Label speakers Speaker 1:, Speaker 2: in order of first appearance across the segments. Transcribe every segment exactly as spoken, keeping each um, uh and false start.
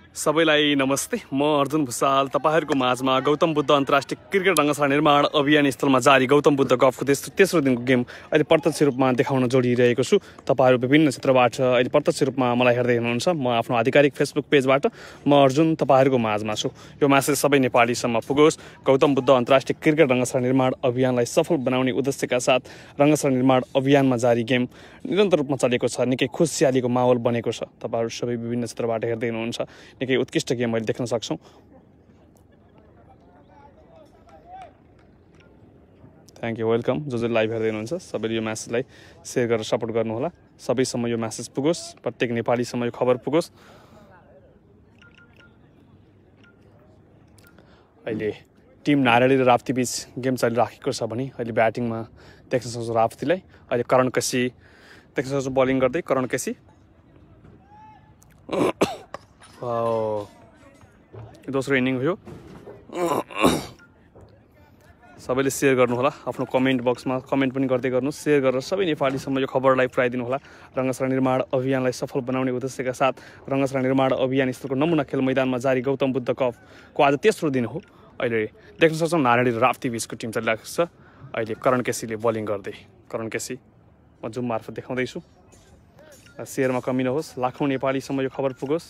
Speaker 1: सबैलाई नमस्ते। म अर्जुन भुसाल तपाईहरुको माझमा गौतम बुद्ध अन्तर्राष्ट्रिय क्रिकेट रङ्गशाला निर्माण अभियान स्थलमा जारी गौतम बुद्ध कपको तेस्रो दिनको गेम अहिले प्रत्यक्ष रूपमा देखाउन जोडिरहेको छु। तपाईहरु विभिन्न क्षेत्रबाट अहिले प्रत्यक्ष रूपमा मलाई हेर्दै हुनुहुन्छ। म आफ्नो आधिकारिक फेसबुक पेजबाट म अर्जुन तपाईहरुको माझमा छु। यो मेसेज सबै नेपालीसम्म पुगोस्। गौतम बुद्ध अन्तर्राष्ट्रिय क्रिकेट रङ्गशाला निर्माण अभियानलाई सफल बनाउने उद्देश्यका साथ रङ्गशाला निर्माण अभियानमा जारी गेम निरन्तर रूपमा चलेको छ। निकै खुसियालीको माहौल बनेको छ। तपाईहरु सबै विभिन्न क्षेत्रबाट हेर्दै हुनुहुन्छ। निकै उत्कृष्ट गेम अहिले देख्न सक्छौं। Thank you, welcome. जो जो लाइभ हेर्दै हुनुहुन्छ सबैले यो मेसेजलाई शेयर गरेर सपोर्ट गर्नुहोला। सबैसम्म यो मेसेज पुगोस्, प्रत्येक नेपालीसम्म यो खबर पुगोस्। अहिले टिम नारायणी र राप्ती बीच गेम चलिराखेको छ भने अहिले ब्याटिङमा देख्न सक्छौं राप्तीलाई। अहिले करण केसी देख्न सक्छौं बलिङ गर्दै। करण केसी दोस्रो इनिङ हो। सबैले शेयर गर्नुहोला। आफ्नो कमेन्ट बक्समा कमेन्ट पनि गर्दै गर्नु। शेयर गरेर सबै नेपालीसम्म यो खबरलाई पुर्याइदिनु होला। रङ्गशाला निर्माण अभियानलाई सफल बनाउने उद्देश्यका साथ रङ्गशाला निर्माण अभियान स्थलको नमुना खेल मैदानमा जारी गौतम बुद्ध कपको आज तेस्रो दिन हो। अहिले देख्न सक्छौं नारायणी र राप्ती बीचको टिम चलिरहेको छ। अहिले करण केसीले बलिङ गर्दै। करण केसी म जुम मार्फत देखाउँदैछु। शेयरमा कमी नहोस्, लाखौं नेपालीसम्म यो खबर पुगोस्।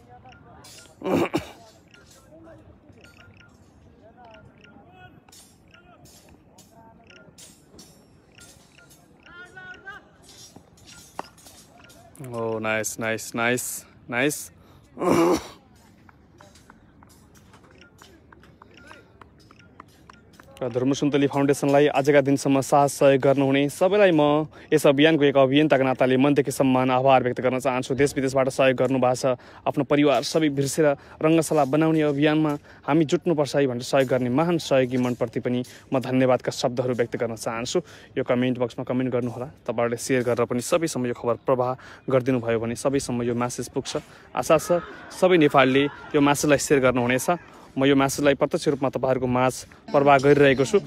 Speaker 1: Oh, nice, nice, nice, nice. धर्म सुन्तली फाउन्डेसनलाई आजका दिनसम्म साथ सहयोग गर्नुहुने सबैलाई म यस अभियानको एक अभियन्ताको नाताले मनदेखि सम्मान आभार व्यक्त गर्न चाहन्छु। देश विदेशबाट सहयोग गर्नुभएको छ। आफ्नो परिवार सबै बिर्सेर रङ्गशाला बनाउने अभियानमा हामी जुट्नुपर्छ है भनेर सहयोग गर्ने महान सहयोगी मनप्रति पनि म धन्यवादका शब्दहरू व्यक्त गर्न चाहन्छु। यो कमेन्ट बक्समा कमेन्ट गर्नुहोला। तपाईहरुले शेयर गरेर पनि सबैसम्म यो खबर प्रवाह गरिदिनु भयो भने सबैसम्म यो मेसेज पुग्छ। आशा छ सबै नेपालीले यो मेसेजलाई शेयर गर्नुहुनेछ। म यो मेसेजलाई प्रत्यक्ष रूपमा तपाईहरुको माझ प्रवाह गरिरहेको छु।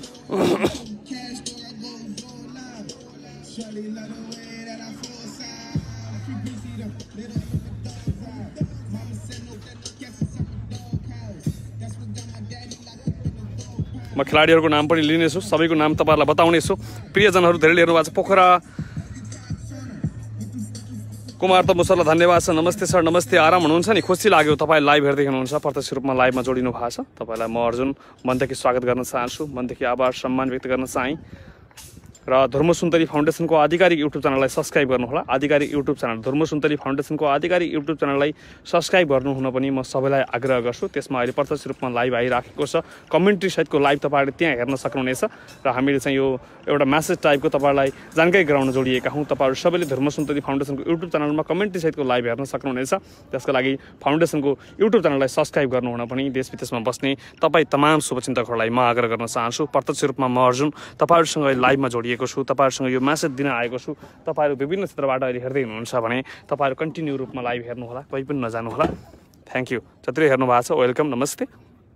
Speaker 1: म खेलाडीहरुको नाम पनि लिनेछु। सबैको नाम तपाईहरुलाई बताउनेछु। प्रियजनहरु धेरैले हेर्नु भएको छ। पोखरा कुमार तम्बु सरलाई धन्यवाद छ। नमस्ते सर, नमस्ते। आराम हुनुहुन्छ नि? खुसी लाग्यो तपाईँ लाइभ हेर्दै हुनुहुन्छ। प्रत्यक्ष रूपमा लाइभमा जोडिनु भएको छ। तपाईलाई म अर्जुन मनदेखि स्वागत गर्न चाहन्छु। मनदेखि आभार सम्मान व्यक्त गर्न चाहे र धर्म सुन्तली फाउन्डेसनको आधिकारिक युट्युब च्यानललाई सब्स्क्राइब गर्नुहोला। आधिकारिक युट्युब च्यानल धर्म सुन्तली फाउन्डेसनको आधिकारिक युट्युब च्यानललाई सब्स्क्राइब गर्नुहुन पनि म सबैलाई आग्रह गर्छु। त्यसमा अहिले प्रत्यक्ष रूपमा लाइभ आइराखेको छ। कमेन्ट्री सहितको लाइभ तपाईहरुले त्यहाँ हेर्न सक्नुहुनेछ र हामीले चाहिँ यो एउटा मेसेज टाइपको तपाईहरुलाई जानकारी गराउन जोडिएका हौं। तपाईहरु सबैले धर्म सुन्तली फाउन्डेसनको युट्युब च्यानलमा कमेन्ट्री सहितको लाइभ हेर्न सक्नुहुनेछ। त्यसका लागि फाउन्डेसनको युट्युब च्यानललाई सब्स्क्राइब गर्नुहुन पनि देश विदेशमा बस्ने तपाई तमाम शुभचिन्तकहरूलाई म आग्रह गर्न चाहन्छु। प्रत्यक्ष रूपमा म अर्जुन तपाईहरुसँग लाइभमा जोडिए छु। तपाईहरुसँग यो मेसेज दिन आएको छु। तपाईहरु विभिन्न क्षेत्रबाट अहिले हेर्दै हुनुहुन्छ भने तपाईहरु कन्टिन्यू रूपमा लाइभ हेर्नु होला। कोही पनि नजानु होला। Thank you. जतिले हेर्नु भएको छ वेलकम, नमस्ते।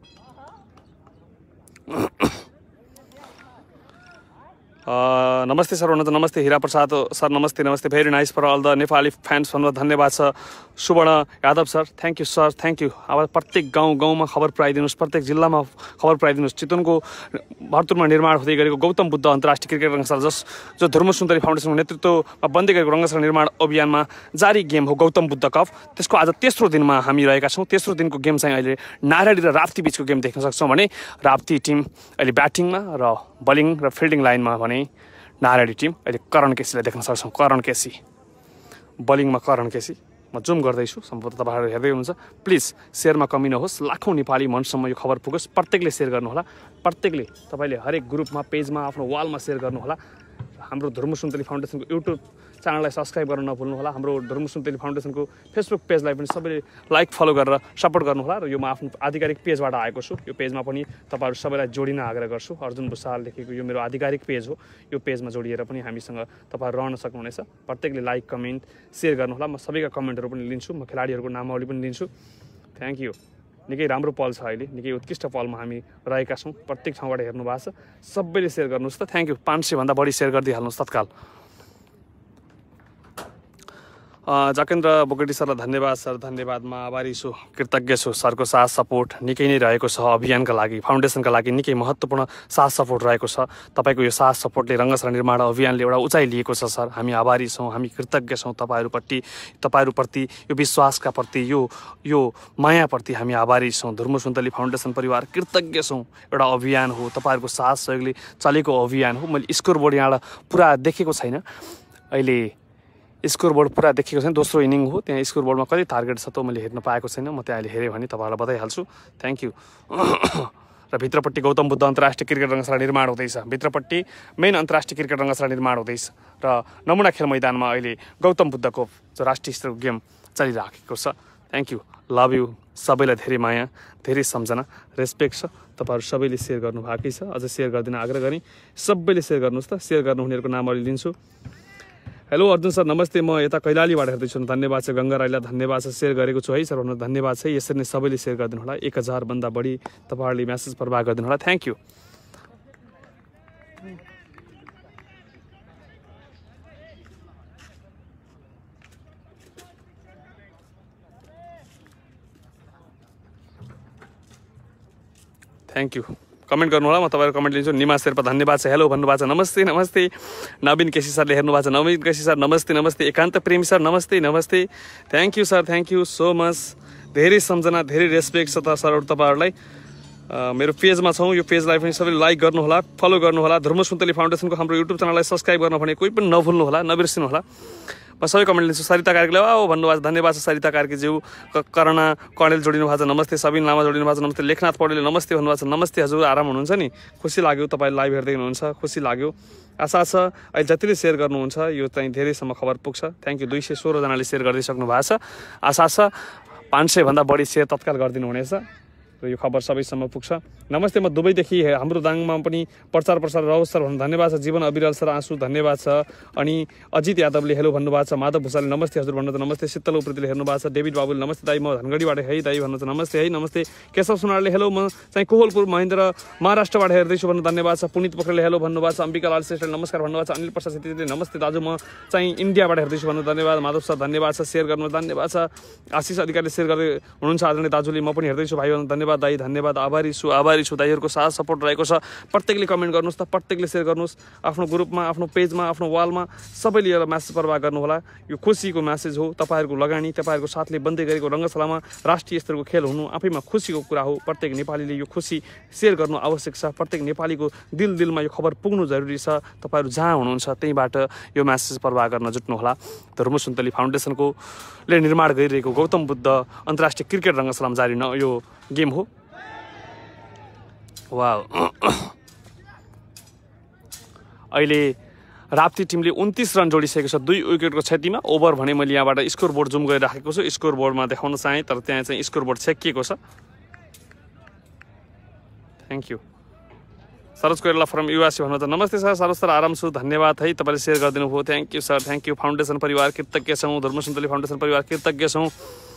Speaker 1: नमस्ते सर हुनुहुन्छ। नमस्ते हिरा प्रसाद सर, नमस्ते नमस्ते। Very nice for all the Nepali fans भन्नु धन्यवाद छ। Subarna Yadav sir, thank you sir, thank you. अब प्रत्येक गाउँ गाउँमा खबर पुर्याइदिनुहोस्, प्रत्येक जिल्लामा खबर पुर्याइदिनुहोस्। चितवनको भरतपुरमा निर्माण हुँदै गरेको गौतम बुद्ध अन्तर्राष्ट्रिय क्रिकेट रङ्गशाला जस जो धर्म सुन्तली फाउन्डेसनको नेतृत्वमा बन्दै गरेको रङ्गशाला निर्माण अभियानमा जारी गेम हो गौतम बुद्ध कप। त्यसको आज तेस्रो दिनमा हामी रहेका छौँ। तेस्रो दिनको गेम चाहिँ अहिले नारायणी र राप्ती बीचको गेम देख्न सक्छौँ भने राप्ती टिम अहिले ब्याटिङमा र बलिङ र फिल्डिङ लाइनमा भने नारायणी टिम अहिले करण केसीलाई देख्न सक्छौँ। करण केसी बलिङमा करण केसी म जुम गर्दैछु। सम्भवतः तपाईहरु हेर्दै हुनुहुन्छ। प्लिज शेयरमा कमी नहोस्। लाखौं नेपाली मनसम्म यो खबर पुगोस्। प्रत्येकले शेयर गर्नुहोला। प्रत्येकले तपाईले हरेक ग्रुपमा पेजमा आफ्नो वालमा शेयर गर्नुहोला। हाम्रो धर्म सुन्तली फाउन्डेसनको युट्युब च्यानललाई सब्स्क्राइब गर्न नभुल्नु होला। हाम्रो धर्म सुन्तली फाउन्डेसनको फेसबुक पेजलाई पनि सबैले लाइक फलो गरेर सपोर्ट गर्नु होला। र यो म आफ्नो आधिकारिक पेजबाट आएको छु। यो पेजमा पनि तपाईहरु सबैलाई जोडिन आग्रह गर्छु। अर्जुन भुसाल लेखेको यो मेरो आधिकारिक पेज हो। यो पेजमा जोडिएर पनि हामीसँग तपाईहरु रहन सक्नुहुनेछ। प्रत्येकले लाइक कमेन्ट शेयर गर्नु होला। म सबैका कमेन्टहरु पनि लिन्छु। म खेलाडीहरुको नामावली पनि लिन्छु। Thank you. निकै राम्रो पल छ अहिले। निकै उत्कृष्ट पलमा हामी रहेका छौँ। प्रत्येक ठाउँबाट हेर्नु भएको छ। सबैले शेयर गर्नुहोस् त। Thank you. पाँच सय भन्दा बढी शेयर गरिदिइहाल्नुहोस् तत्काल। जकेन्द्र बोगटी सरलाई धन्यवाद सर, धन्यवाद। म आभारी छु, कृतज्ञ छु। सरको साथ सपोर्ट निकै नै रहेको छ, अभियानका लागि, फाउन्डेसनका लागि निकै महत्त्वपूर्ण साथ सपोर्ट रहेको छ। तपाईँको यो साथ सपोर्टले रङ्गशाला निर्माण अभियानले एउटा उचाइ लिएको छ सर। हामी आभारी छौँ, हामी कृतज्ञ छौँ तपाईँहरूप्रति, तपाईँहरूप्रति यो विश्वासका प्रति, यो यो मायाप्रति हामी आभारी छौँ। धर्म सुन्तली फाउन्डेसन परिवार कृतज्ञ छौँ। एउटा अभियान हो, तपाईँहरूको साथ सहयोगले चलेको अभियान हो। मैले स्कोर बोर्ड यहाँबाट पुरा देखेको छैन, अहिले स्कोर बोर्ड पुरा देखेको छैन। दोस्रो इनिङ हो, त्यहाँ स्कोर बोर्डमा कति टार्गेट छ त मैले हेर्न पाएको छैन। म त्यहाँ अहिले हेरेँ भने तपाईँहरूलाई बताइहाल्छु। Thank you. र भित्रपट्टि गौतम बुद्ध अन्तर्राष्ट्रिय क्रिकेट रङ्गशाला निर्माण हुँदैछ। भित्रपट्टि मेन अन्तर्राष्ट्रिय क्रिकेट रङ्गशाला निर्माण हुँदैछ र नमुना खेल मैदानमा अहिले गौतम बुद्धको जो राष्ट्रिय स्तरको गेम चलिराखेको छ। Thank you, love you. सबैलाई धेरै माया, धेरै सम्झना, रेस्पेक्ट छ। तपाईँहरू सबैले सेयर गर्नुभएकै छ, अझ सेयर गरिदिन आग्रह गरेँ। सबैले सेयर गर्नुहोस् त। सेयर गर्नुहुनेहरूको नाम अहिले लिन्छु। हेलो अर्जुन सर, नमस्ते। म यता कैलालीबाट हेर्दैछु। धन्यवाद छ। गङ्गा राईलाई धन्यवाद छ, सेयर गरेको छु है सर भन्नु धन्यवाद छ। यसरी नै सबैले सेयर गरिदिनु होला। एक हजारभन्दा बढी तपाईँहरूले म्यासेज प्रवाह गरिदिनु होला। Thank you. Thank you. Comment गर्नु होला, म तपाईँको कमेन्ट लिन्छु। निमा शेर्पा धन्यवाद छ, हेलो भन्नुभएको छ। नमस्ते नमस्ते। नवीन केसी सरले हेर्नु भएको छ। नवीन केसी सर नमस्ते नमस्ते। एकान्त प्रेमी सर नमस्ते नमस्ते। Thank you sir, thank you so much. धेरै सम्झना, धेरै रेस्पेक्ट छ त सर तपाईँहरूलाई। मेरो पेजमा छौँ, यो पेजलाई पनि सबैले लाइक गर्नुहोला, फलो गर्नुहोला। धर्म सुन्तली फाउन्डेसनको हाम्रो युट्युब च्यानललाई सब्सक्राइब गर्नु भने कोही पनि नभुल्नु होला, नबिर्सिनु होला। म सबै कमेन्ट लिन्छु। सरिता कार्कीले ओ भन्नुभएको छ, धन्यवाद छ सरिता कार्कीज्यू। करणा कणेल जोडिनु भएको छ, नमस्ते। सबिन लामा जोडिनु भएको छ, नमस्ते। लेखनाथ पौडेलले नमस्ते भन्नुभएको छ। नमस्ते हजुर, आराम हुनुहुन्छ नि? खुसी लाग्यो तपाईँले लाइभ हेर्दै हुनुहुन्छ, खुसी लाग्यो। आशा छ अहिले जतिले सेयर गर्नुहुन्छ यो चाहिँ धेरैसम्म खबर पुग्छ। Thank you. दुई सय सोह्रजनाले सेयर गरिदिइसक्नु भएको छ। आशा छ पाँच सयभन्दा बढी सेयर तत्काल गरिदिनु हुनेछ र यो खबर सबैसम्म पुग्छ। नमस्ते। म दुबईदेखि हाम्रो दाङमा पनि प्रचार प्रसार रहोस् सर भन्नु धन्यवाद छ। जीवन अविरल सर आँसु धन्यवाद छ। अनि अजित यादवले हेलो भन्नुभएको छ। माधव भूषालले नमस्ते हजुर भन्नु त नमस्ते। शीतल उप्रेतीले हेर्नु भएको छ। डेभिड बाबुले नमस्ते दाइ, म धनगढीबाट है दाइ भन्नु त नमस्ते है नमस्ते। केशव सुनारले हेलो, म चाहिँ कोहलपुर महेन्द्र महाराष्ट्रबाट हेर्दैछु भन्नु धन्यवाद छ। पुनित पोखरेलले हेलो भन्नुभएको छ। अम्बिका लाल श्रेष्ठले नमस्कार भन्नुभएको छ। अनिल प्रसाद छेत्रीले नमस्ते दाजु, म चाहिँ इन्डियाबाट हेर्दैछु भन्नु धन्यवाद। माधव सर धन्यवाद छ, सेयर गर्नु धन्यवाद छ। आशिष अधिकारीले सेयर गर्दै हुनुहुन्छ आदरणीय दाजुले। म पनि हेर्दैछु भाइ भन्नु धन्यवाद दाइ, धन्यवाद। आभारी छु, आभारी छु। दाइहरूको साथ सपोर्ट रहेको छ। प्रत्येकले कमेन्ट गर्नुहोस् त, प्रत्येकले सेयर गर्नुहोस्। आफ्नो ग्रुपमा, आफ्नो पेजमा, आफ्नो वालमा सबैले एउटा म्यासेज प्रवाह गर्नुहोला। यो खुसीको म्यासेज हो। तपाईँहरूको लगानी, तपाईँहरूको साथले बन्दै गरेको रङ्गशालामा राष्ट्रिय स्तरको खेल हुनु आफैमा खुसीको कुरा हो। प्रत्येक नेपालीले यो खुसी सेयर गर्नु आवश्यक छ। प्रत्येक नेपालीको दिल दिलमा यो खबर पुग्नु जरुरी छ। तपाईँहरू जहाँ हुनुहुन्छ त्यहीँबाट यो म्यासेज प्रवाह गर्न जुट्नुहोला। धर्म सुन्तली फाउन्डेसनको ले निर्माण गरिरहेको गौतम बुद्ध अन्तर्राष्ट्रिय क्रिकेट रङ्गशालामा जारी न यो गेम हो। वाउ। अहिले राप्ती टिमले उन्तिस रन जोडिसकेको छ, दुई विकेटको क्षतिमा। ओभर भने मैले यहाँबाट स्कोर बोर्ड जुम गरिराखेको छु, स्कोर बोर्डमा देखाउन चाहेँ तर त्यहाँ चाहिँ स्कोर बोर्ड छेकिएको छ। Thank you. Saroj Koirala from USA भन्नु त नमस्ते सर। सरोज सर आराम छु, धन्यवाद है, तपाईँले सेयर गरिदिनु भयो। Thank you sir, thank you. Foundation परिवार कृतज्ञ छौँ, धर्म सुन्तली फाउन्डेसन परिवार कृतज्ञ छौँ।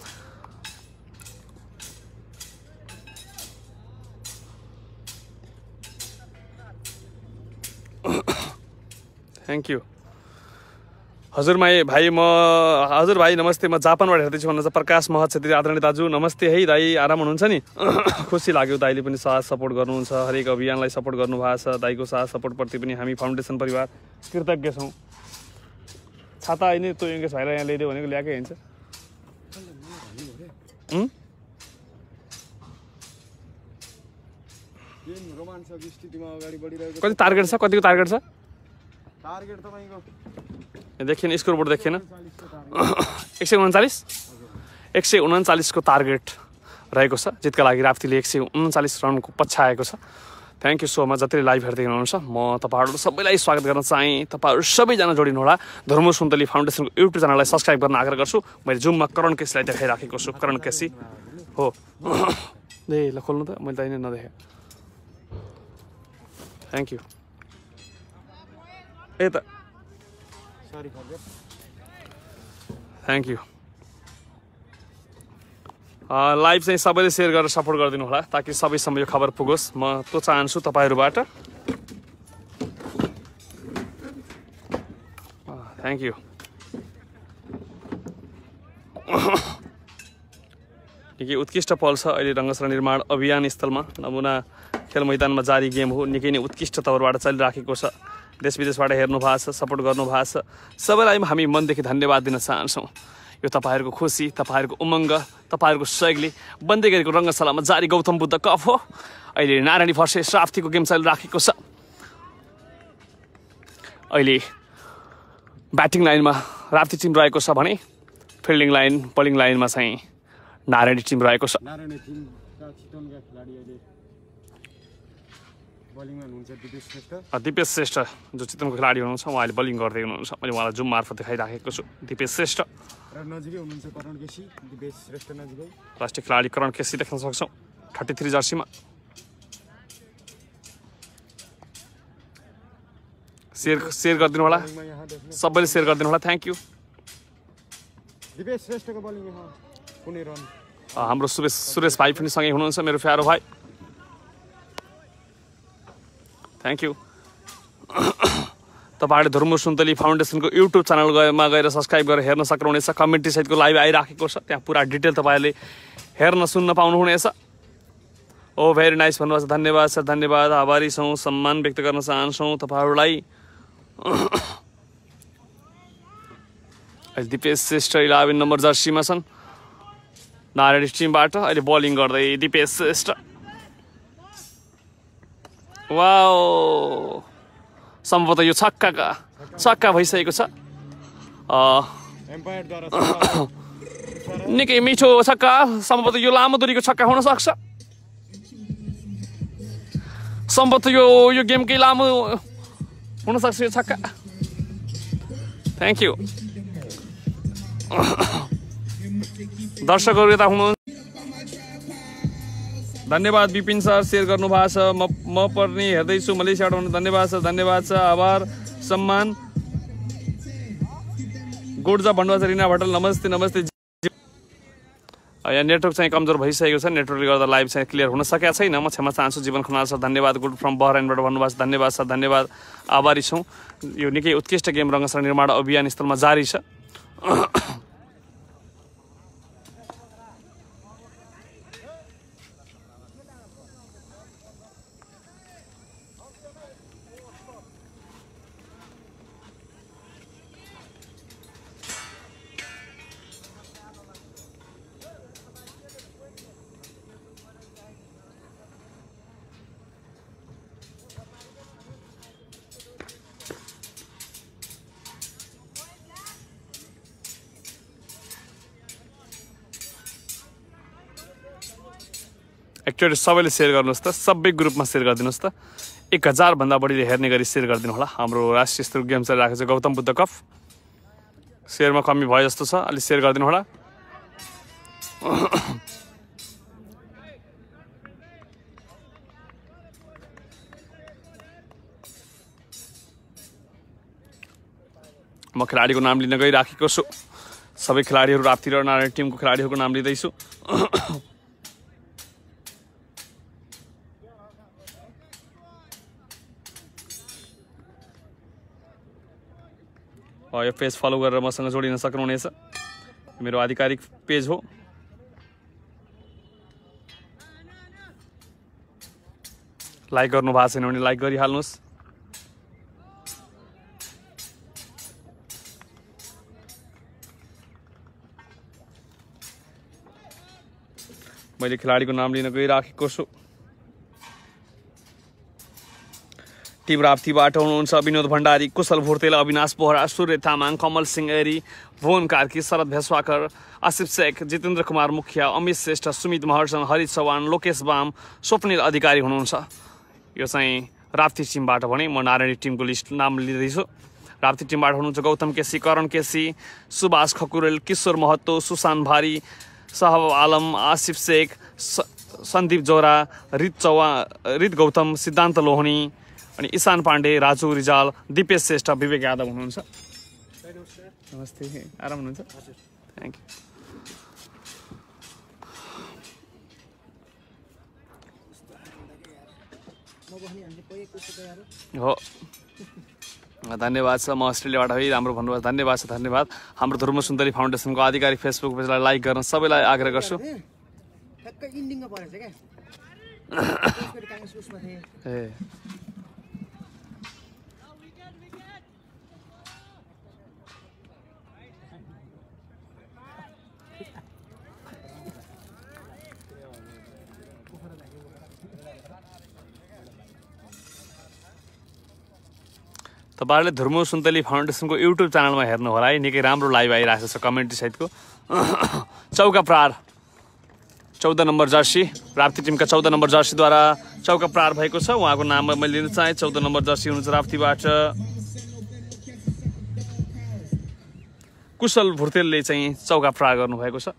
Speaker 1: Thank you. हजुर माई भाइ, म हजुर भाइ नमस्ते। म जापानबाट हेर्दैछु भन्नुहुन्छ प्रकाश महत छेत्री आदरणीय दाजु, नमस्ते है दाइ, आराम हुनुहुन्छ नि? खुसी लाग्यो दाइले पनि साथ सपोर्ट गर्नुहुन्छ, हरेक अभियानलाई सपोर्ट गर्नुभएको छ। दाइको साथ सपोर्टप्रति पनि हामी फाउन्डेसन परिवार कृतज्ञ छौँ। छाता होइन त्यो इङ्गेज भएर यहाँ ल्याइदियो भनेको ल्याएकै हुन्छ। कति टार्गेट छ, कतिको टार्गेट छ? टार्गेट तपाईँको देखिएन, स्कोर बोर्ड देखिएन। एक सय उन्चालिस एक सय उन्चालिसको टार्गेट रहेको छ जितका लागि। राप्तीले एक सय उन्चालिस रनको पछ्याएको छ। Thank you so much. जतिले लाइभ हेर्दै हुनुहुन्छ म तपाईँहरू सबैलाई स्वागत गर्न चाहेँ। तपाईँहरू सबैजना जोडिनु होला। धर्म सुन्तली फाउन्डेसनको युट्युब च्यानललाई सब्सक्राइब गर्न आग्रह गर्छु। मैले जुममा करण केसीलाई देखाइराखेको छु। करण केसी हो। ए ल खोल्नु त, मैले त अहिले नदेखेँ। Thank you. ए त थ्याङ्क यू। लाइभ चाहिँ सबैले सेयर गरेर सपोर्ट गरिदिनु होला ताकि सबैसम्म यो खबर पुगोस्। म त्यो चाहन्छु तपाईँहरूबाट। Thank you. निकै उत्कृष्ट पल छ अहिले रङ्गशाला निर्माण अभियान स्थलमा। नमुना खेल मैदानमा जारी गेम हो, निकै नै उत्कृष्ट तवरबाट चलिराखेको छ। देश विदेशबाट हेर्नु भएको छ, सपोर्ट गर्नु भएको छ, सबैलाई हामी मनदेखि धन्यवाद दिन चाहन्छौँ। यो तपाईँहरूको खुसी, तपाईँहरूको उमङ्ग, तपाईँहरूको सहयोगले बन्दै गरेको रङ्गशालामा जारी गौतम बुद्ध कप हो। अहिले नारायणी फर्सेस राप्तीको गेम चलिराखेको छ। अहिले ब्याटिङ लाइनमा राप्ती टिम रहेको छ भने फिल्डिङ लाइन बलिङ लाइनमा चाहिँ नारायणी टिम रहेको छ।
Speaker 2: नारायणी टिमका चितवनका खेलाडी अहिले बलिङमा हुनुहुन्छ दिपेश श्रेष्ठ।
Speaker 1: दिपेश श्रेष्ठ जो चितवनको खेलाडी हुनुहुन्छ उहाँले बलिङ गर्दै हुनुहुन्छ। मैले उहाँलाई जुम मार्फत देखाइराखेको छु। दिपेश श्रेष्ठ
Speaker 2: र नजिकै हुनुहुन्छ करण केसी। दिपेश श्रेष्ठ नजिकै
Speaker 1: राष्ट्रिय खेलाडी करण केसी देख्न सक्छौँ थर्टी थ्री जर्सीमा। सेयर सेयर गरिदिनु होला, सबैले सेयर गरिदिनु होला। Thank you.
Speaker 2: दिपेश श्रेष्ठको बलिङ यहाँ कुनै रन।
Speaker 1: हाम्रो सुरेश सुरेश भाइ पनि सँगै हुनुहुन्छ, मेरो प्यारो भाइ। Thank you. तपाईँहरूले धर्म सुन्तली फाउन्डेसनको युट्युब च्यानलमा गएर सब्सक्राइब गरेर हेर्न सक्नुहुनेछ। कमेन्ट्री सहितको लाइभ आइराखेको छ, त्यहाँ पुरा डिटेल तपाईँहरूले हेर्न सुन्न पाउनुहुनेछ। ओ भेरी नाइस भन्नुभएको छ, धन्यवाद सर, धन्यवाद, आभारी छौँ, सम्मान व्यक्त गर्न चाहन्छौँ तपाईँहरूलाई। अहिले दिपेश श्रेष्ठ इलेभेन नम्बर जर्सीमा छन् नारायणी टिमबाट। अहिले बलिङ गर्दै दिपेश श्रेष्ठ। वाओ, सम्भवतः यो छक्काका छक्का भइसकेको छ। निकै मिठो छक्का, सम्भवतः यो लामो दूरीको छक्का हुन सक्छ। सम्भवतः यो यो गेमकै लामो हुन सक्छ यो छक्का। Thank you. दर्शकहरू यता हुनुहुन्छ, धन्यवाद। विपिन सर सेयर गर्नु भएको छ। म म पर्ने हेर्दैछु मलेसियाबाट हुनु, धन्यवाद सर, धन्यवाद छ, आभार, सम्मान। गोडजा भन्नुभएको छ रिना भट्टल, नमस्ते नमस्ते। यहाँ नेटवर्क चाहिँ कमजोर भइसकेको छ, नेटवर्कले गर्दा लाइभ चाहिँ क्लियर हुन सकेको छैन। म क्षमा चाहन्छु। जीवन खनाल सर धन्यवाद, गुड फ्रम बहराइनबाट भन्नुभएको छ, धन्यवाद सर, धन्यवाद, आभारी छौँ। यो निकै उत्कृष्ट गेम रङ्गशाला निर्माण अभियान स्थलमा जारी छ। एकचोटि सबैले सेयर गर्नुहोस् त, सबै ग्रुपमा सेयर गरिदिनुहोस् त। एक हजारभन्दा बढीले हेर्ने गरी सेयर गरिदिनु होला। हाम्रो राष्ट्रिय स्तरको गेम चलिरहेको छ गौतम बुद्ध कप। सेयरमा कमी भयो जस्तो छ, अलिक सेयर गरिदिनु होला। म खेलाडीको नाम लिन गइराखेको छु। सबै खेलाडीहरू राप्ती र नारायण टिमको खेलाडीहरूको नाम लिँदैछु। यो पेज फलो गरेर मसँग जोडिन सक्नुहुनेछ, मेरो आधिकारिक पेज हो। लाइक गर्नु भएको छैन भने लाइक गरिहाल्नुहोस्। मैले खेलाडीको नाम लिन गइराखेको छु। टिम राप्तीबाट हुनुहुन्छ विनोद भण्डारी, कुशल भुर्तेल, अविनाश बोहरा, सूर्य तामाङ, कमल सिंह एरी, भुवन कार्की, शरद भेस्वाकर, आसिफ शेख, जितेन्द्र कुमार मुखिया, अमित श्रेष्ठ, सुमित महर्जन, हरित चौहान, लोकेश बाम, स्वप्निल अधिकारी हुनुहुन्छ। यो चाहिँ राप्ती टिमबाट भने म नारायणी टिमको लिस्ट नाम लिँदैछु। राप्ती टिमबाट हुनुहुन्छ गौतम केसी, करण केसी, सुभाष खकुरेल, किशोर महतो, सुशान भारी, सहब आलम, आसिफ शेख, सन्दीप जोरा, रित चौहान, रित गौतम, सिद्धान्त लोहनी, अनि ईशान पाण्डे, राजु रिजाल, दिपेश श्रेष्ठ, विवेक यादव हुनुहुन्छ। नमस्ते, आराम हुनुहुन्छ? Thank you. हो धन्यवाद छ। म अस्ट्रेलियाबाट है राम्रो भन्नुभयो, धन्यवाद छ, धन्यवाद। हाम्रो धर्म सुन्दरी फाउन्डेसनको आधिकारिक फेसबुक पेजलाई लाइक गर्न सबैलाई आग्रह गर्छु।
Speaker 2: ठ्याक्कै इन्डिङमा परेछ क्या
Speaker 1: ए तपाईँहरूले धर्म सुन्तली फाउन्डेसनको युट्युब च्यानलमा हेर्नु होला है, निकै राम्रो लाइभ आइरहेको छ कमेन्ट्री सहितको। चौका प्रहार चौध नम्बर जर्सी, राप्ती टिमका चौध नम्बर जर्सीद्वारा चौका प्रहार भएको छ। उहाँको नाम मैले लिन चाहेँ। चौध नम्बर जर्सी हुनुहुन्छ राप्तीबाट कुशल भुर्तेलले चाहिँ चौका प्रहार गर्नुभएको छ।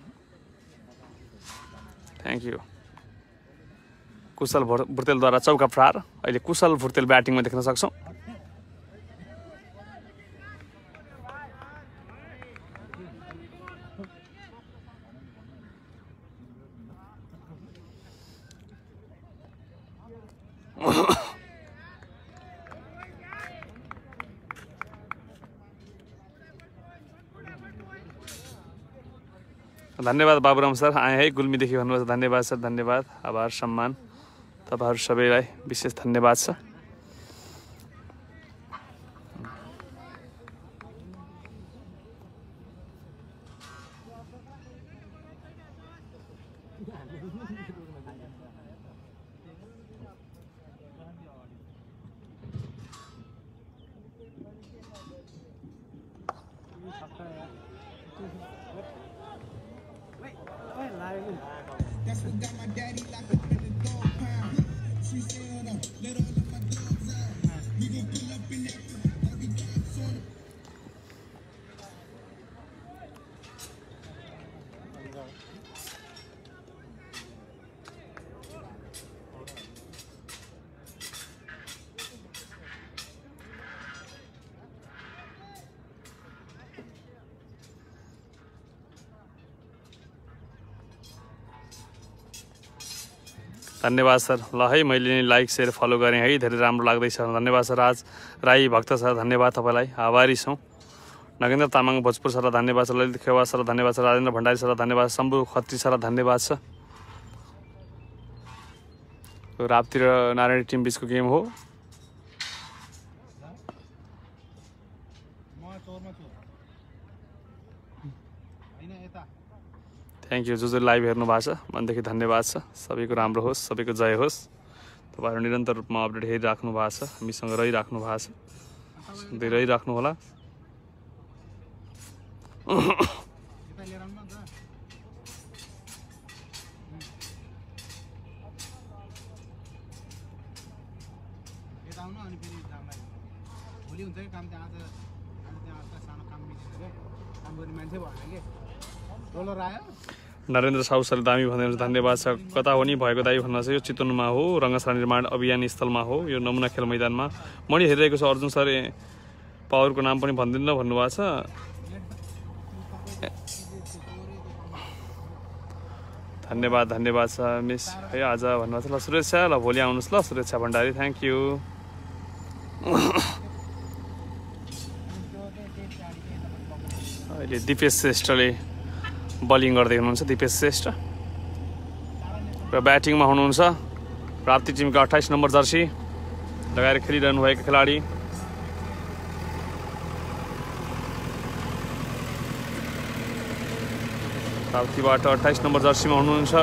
Speaker 1: Thank you. कुशल भुर्तेलद्वारा चौका प्रहार। अहिले कुशल भुर्तेल ब्याटिङमा देख्न सक्छौँ। धन्यवाद बाबुराम सर, आए है गुल्मीदेखि भन्नुभएको छ। धन्यवाद सर, धन्यवाद, आभार, सम्मान। तपाईँहरू सबैलाई विशेष धन्यवाद छ। धन्यवाद सर। ल है, मैले लाइक सेयर फलो गरेँ है, धेरै राम्रो लाग्दैछ। धन्यवाद सर। राज राई भक्त सर, धन्यवाद तपाईँलाई, आभारी छौँ। नगेन्द्र तामाङ भोजपुर सर, धन्यवाद छ। ललित खेवा सर, धन्यवाद छ। राजेन्द्र भण्डारी सर, धन्यवाद। शम्भु खत्री सर, धन्यवाद छ। राप्ती र नारायणी टिम बिचको गेम हो। Thank you. जो जो लाइभ हेर्नु भएको छ मनदेखि धन्यवाद छ। सबैको राम्रो होस्, सबैको जय होस्। तपाईँहरू निरन्तर रूपमा अपडेट हेरिराख्नु भएको छ, हामीसँग रहिराख्नु भएको छ, सुन्दै रहिराख्नु होला। नरेन्द्र साहु सर, दामी भन्नुहुन्छ, धन्यवाद छ। कता हो नि भएको दाई भन्नुहोस्। यो चितवनमा हो, रङ्गशाला निर्माण अभियान स्थलमा हो, यो नमुना खेल मैदानमा। मणि हेरिरहेको छ। अर्जुन सर पावरको नाम पनि भनिदिनु भन्नुभएको छ। धन्यवाद, धन्यवाद छ मिस है। आज भन्नुभएको छ। ल सुरेक्षा, ल भोलि आउनुहोस् ल सुरेक्षा भण्डारी, थ्याङ्क यू। अहिले दिपेश श्रेष्ठले बलिङ गर्दै हुनुहुन्छ। दिपेश श्रेष्ठ र ब्याटिङमा हुनुहुन्छ राप्ती टिमका अट्ठाइस नम्बर जर्सी लगाएर खेलिरहनु भएको खेलाडी राप्तीबाट अट्ठाइस नम्बर जर्सीमा हुनुहुन्छ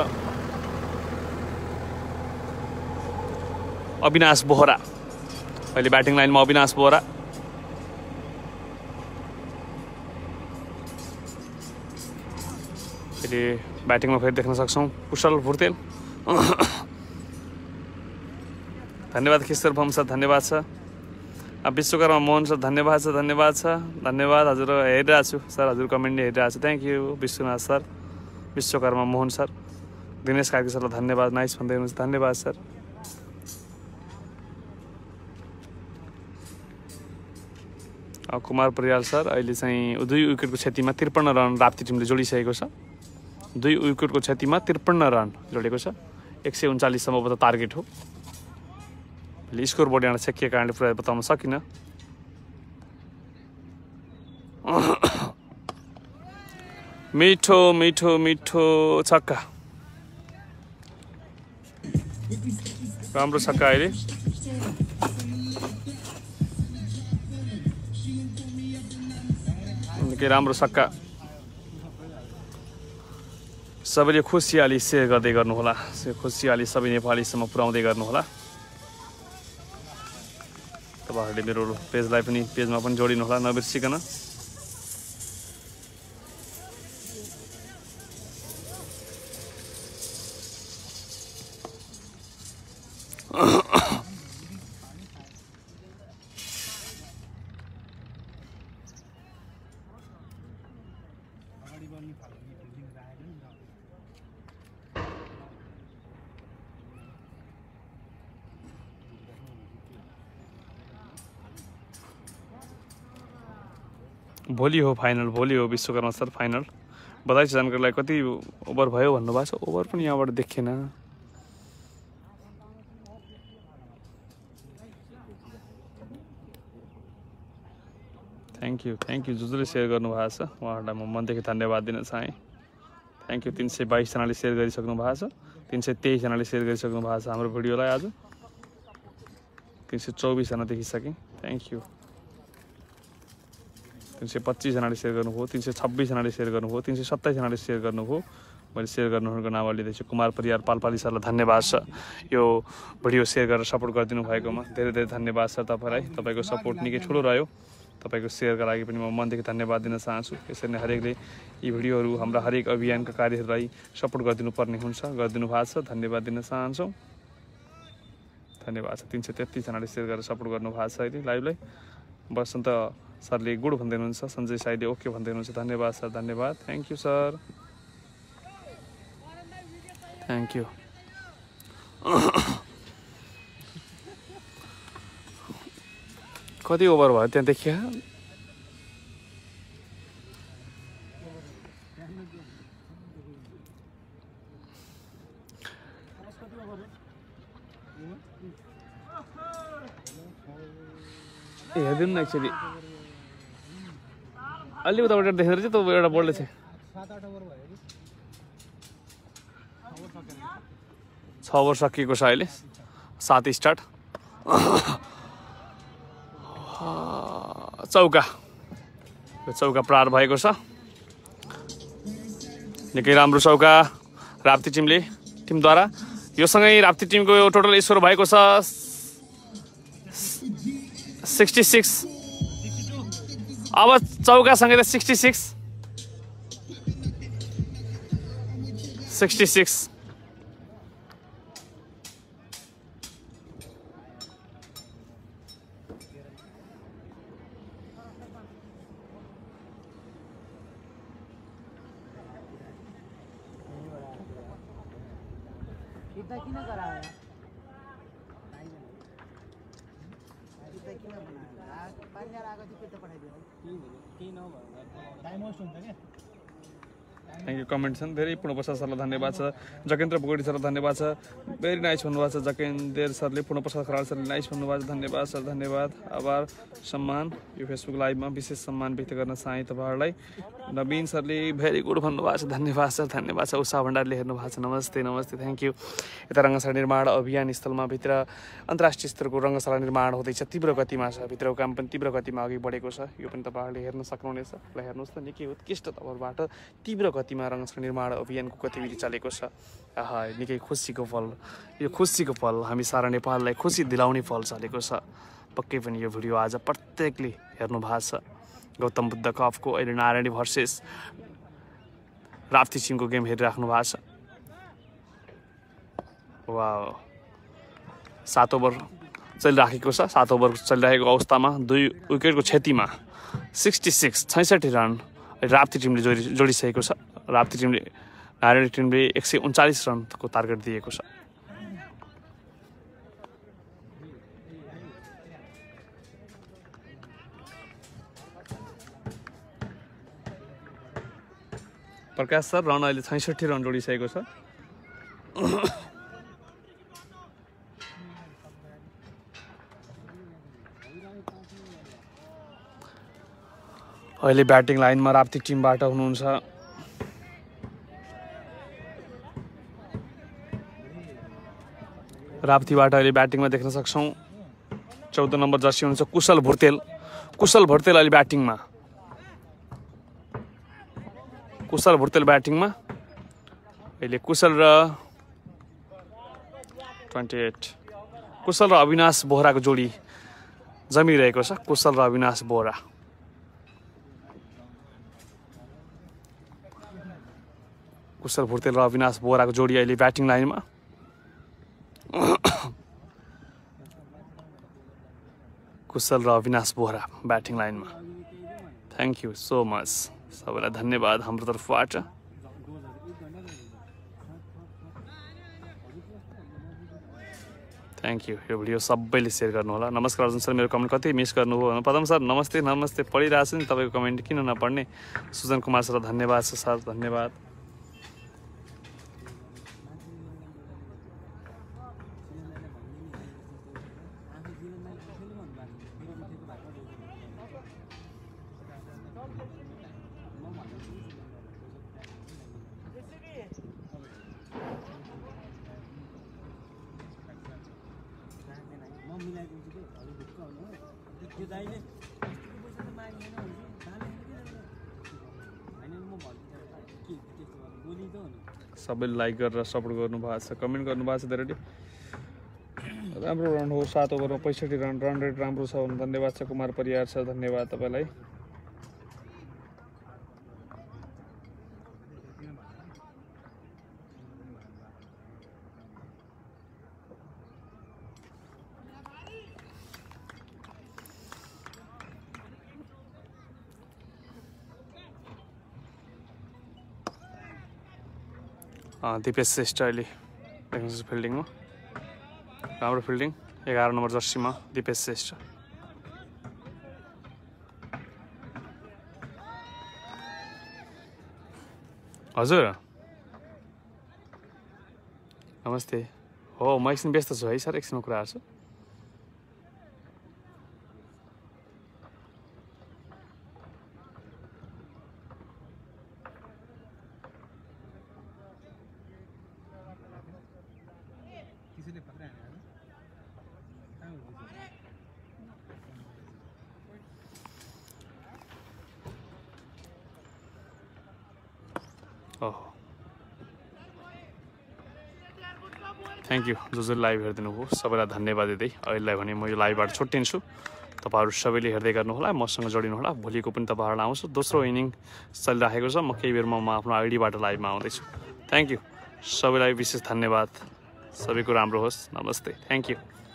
Speaker 1: अविनाश बोहरा। अहिले ब्याटिङ लाइनमा अविनाश बोहरा। अहिले ब्याटिङमा फेरि देख्न सक्छौँ कुशल भुर्तेल। धन्यवाद किशोर भम सर, धन्यवाद छ। विश्वकर्मा मोहन सर, धन्यवाद छ, धन्यवाद छ, धन्यवाद। हजुर हेरिरहेको छु सर, हजुर कमेन्ट हेरिरहेको छु। Thank you Vishwanath sir, Vishwakarma Mohan sir, Dinesh Karki सरलाई धन्यवाद, नाइस भन्दै हुनुहुन्छ, धन्यवाद सर। कुमार परियाल सर, अहिले चाहिँ दुई विकेटको क्षतिमा त्रिपन्न रन राप्ती टिमले जोडिसकेको छ। दुई विकेटको क्षतिमा त्रिपन्न रन जोडेको छ। एक सय उन्चालिस सम्भवतः टार्गेट हो। स्कोर बोर्ड यहाँ छेकिएको कारणले पुरा बताउन सकिनँ। मिठो मिठो मिठो छक्का, राम्रो छक्का अहिले। निकै राम्रो छक्का। सबैले खुसियाली सेयर गर्दै गर्नुहोला, खुसियाली सबै नेपालीसम्म पुर्याउँदै गर्नुहोला। तपाईँहरूले मेरो पेजलाई पनि पेजमा पनि जोडिनुहोला नबिर्सिकन। भोलि हो फाइनल, भोलि हो विश्वकर्मा सर फाइनल। बधाई छ जानकारीलाई। कति ओभर भयो भन्नुभएको छ, ओभर पनि यहाँबाट देखेन। थ्याङ्क यू थ्याङ्क यू जसले सेयर गर्नुभएको छ उहाँहरूलाई म मनदेखि धन्यवाद दिन चाहेँ। Thank you. तिन सय बाइसजनाले सेयर गरिसक्नु भएको छ, तिन सय तेइसजनाले सेयर गरिसक्नु भएको छ हाम्रो भिडियोलाई। आज तिन सय चौबिसजना देखिसकेँ। Thank you. तीन सय पच्चीसजनाले सेयर गर्नुभयो, तीन सय छब्बिसजनाले सेयर गर्नुभयो, तीन सय सत्ताइसजनाले सेयर गर्नुभयो। मैले सेयर गर्नुहुनुको नाममा लिँदैछु। कुमार परियार पालपाली सरलाई धन्यवाद छ यो भिडियो सेयर गरेर सपोर्ट गरिदिनु भएकोमा। धेरै धेरै धन्यवाद छ तपाईँलाई। तपाईँको सपोर्ट निकै ठुलो रह्यो। तपाईँको सेयरका लागि पनि म मनदेखि धन्यवाद दिन चाहन्छु। यसरी नै हरेकले यी भिडियोहरू हाम्रा हरेक अभियानका कार्यहरूलाई सपोर्ट गरिदिनु पर्ने हुन्छ, गरिदिनु भएको छ। धन्यवाद दिन चाहन्छौँ। धन्यवाद छ। तीन सय तेत्तिसजनाले सेयर गरेर सपोर्ट गर्नुभएको छ अहिले लाइभलाई। बसन्त सरले गुड भन्दै हुनुहुन्छ, सञ्जय साईले ओके भन्दै हुनुहुन्छ। धन्यवाद सर, धन्यवाद। Thank you sir, thank you. कति ओभर भयो त्यहाँ देखिया? ए हेरिदिनु न एक्चुअली अलि उताबाट देखेर चाहिँ त एउटा बोल्दै छ। छ ओभर सकिएको छ अहिले, सात स्टार्ट। चौका चौका प्रहार भएको छ। निकै राम्रो चौका राप्ती टिमले टिमद्वारा। यो सँगै राप्ती टिमको यो टोटल स्कोर भएको छ सिक्सटी सिक्स। अब चौकासँगै त sixty six sixty six. Thank you. Comment छन् धेरै। पूर्णप्रसाद सरलाई धन्यवाद छ। जकेन्द्र बोगटी सरलाई धन्यवाद छ, भेरी नाइस भन्नुभएको छ। जकेन्द्र सरले पूर्णप्रसाद खराल सरले नाइस भन्नुभएको छ। धन्यवाद सर, धन्यवाद। आभार सम्मान यो फेसबुक लाइभमा विशेष सम्मान व्यक्त गर्न चाहेँ तपाईँहरूलाई। नवीन सरले भेरी गुड भन्नुभएको छ। धन्यवाद सर, धन्यवाद छ। उषा भण्डारले हेर्नु भएको छ। नमस्ते नमस्ते, थ्याङ्क यू। यता रङ्गशाला निर्माण अभियान स्थलमा भित्र अन्तर्राष्ट्रिय स्तरको रङ्गशाला निर्माण हुँदैछ, तीव्र गतिमा छ। भित्रको काम पनि तीव्र गतिमा अघि बढेको छ। यो पनि तपाईँहरूले हेर्न सक्नुहुनेछ। ल हेर्नुहोस् त, निकै उत्कृष्ट तवरबाट तीव्र गतिमा रङ्गशाला निर्माण अभियानको गतिविधि चलेको छ। आहा, निकै खुसीको पल, यो खुसीको पल हामी सारा नेपाललाई खुसी दिलाउने पल चलेको छ। पक्कै पनि यो भिडियो आज प्रत्येकले हेर्नु भएको छ। गौतम बुद्ध कपको अहिले नारायणी भर्सेस राप्ती टिमको गेम हेरिराख्नु भएको छ। वा, सात ओभर चलिराखेको छ। सात ओभर चलिरहेको अवस्थामा दुई विकेटको क्षतिमा सिक्सटी सिक्स छैसठी रन राप्ती टिमले जोडी जोडिसकेको छ। राप्ती टिमले नारायणी टिमले एक सय उन्चालिस रनको टार्गेट दिएको छ। प्रकाश सर रन अहिले छैसठी रन जोडिसकेको छ। अहिले ब्याटिङ लाइनमा राप्ती टिमबाट हुनुहुन्छ राप्तीबाट अहिले ब्याटिङमा देख्न सक्छौँ चौध नम्बर जर्सी हुनुहुन्छ कुशल भुर्तेल कुशल भुर्तेल अहिले ब्याटिङमा कुशल भुर्तेल ब्याटिङमा अहिले कुशल र ट्वेन्टी एट कुशल र अविनाश बोहराको जोडी जमिरहेको छ कुशल र अविनाश बोहरा कुशल भुर्तेल र अविनाश बोहराको जोडी अहिले ब्याटिङ लाइनमा कुशल र अविनाश बोहरा ब्याटिङ लाइनमा थ्याङ्क यू सो मच सबैलाई धन्यवाद हाम्रो तर्फबाट थ्याङ्क यू यो भिडियो सबैले सेयर गर्नु होला नमस्कार अर्जुन सर मेरो कमेन्ट कति मिस गर्नुभयो पदम सर नमस्ते नमस्ते पढिरहेको छु नि तपाईँको कमेन्ट किन नपढ्ने सुजन कुमार सर धन्यवाद छ सर धन्यवाद सबैले लाइक गरेर सपोर्ट गर्नुभएको छ कमेन्ट गर्नुभएको छ धेरैले राम्रो रन हो सात ओभरमा पैँसठी रन रन रेट राम्रो छ धन्यवाद छ कुमार परियार छ धन्यवाद तपाईँलाई दिपेश श्रेष्ठ अहिले देख्नुहुन्छ फिल्डिङमा राम्रो फिल्डिङ एघार नम्बर जर्सीमा दिपेश श्रेष्ठ हजुर नमस्ते हो म एकछिन व्यस्त छु है सर एकछिनमा कुरा गर्छु थ्याङ्क यू जो जो लाइभ हेरिदिनु भयो सबैलाई धन्यवाद दिँदै अहिलेलाई भने म यो लाइभबाट छुट्टिन्छु तपाईँहरू सबैले हेर्दै गर्नुहोला मसँग जोडिनु होला भोलिको पनि तपाईँहरूलाई आउँछु दोस्रो इनिङ चलिराखेको छ म केही बेरमा म आफ्नो आइडीबाट लाइभमा आउँदैछु थ्याङ्क यू सबैलाई विशेष धन्यवाद सबैको राम्रो होस् नमस्ते थ्याङ्क यू